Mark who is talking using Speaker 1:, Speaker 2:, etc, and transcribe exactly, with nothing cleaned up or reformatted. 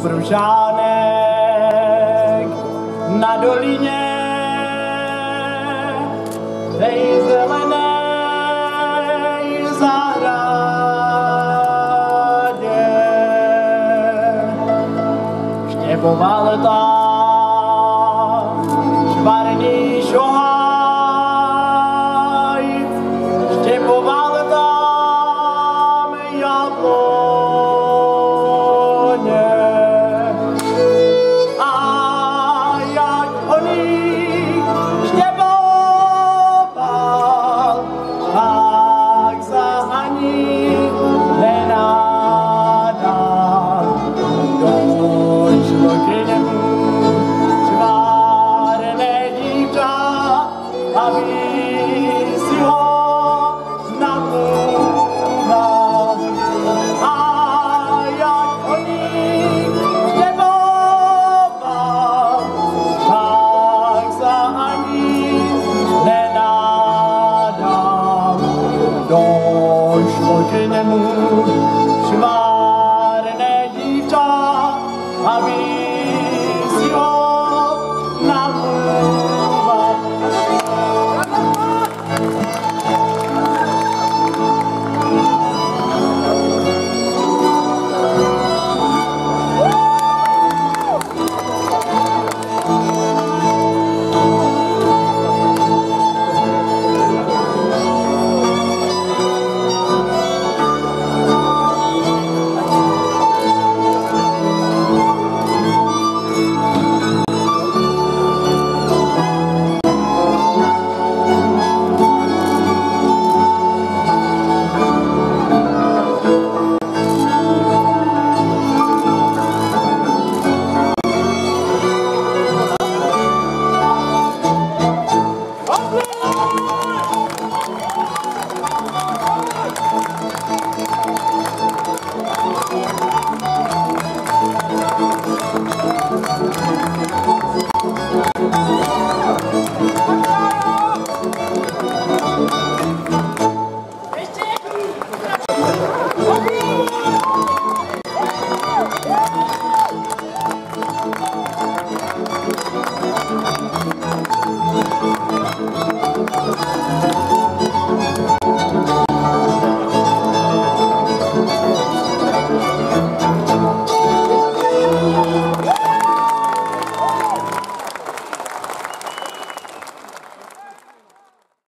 Speaker 1: pružánek na dolině, tej zelenej zahradě. Štěpoval tam švarný šohaj, štěpoval tam jabloně. A jak oný štěpoval, tak za ani nenádal. Došlo k němu čvárné dívča, aby si ho namluvila. A jak oný štěpoval, tak za ani nenádal. Došlo k němu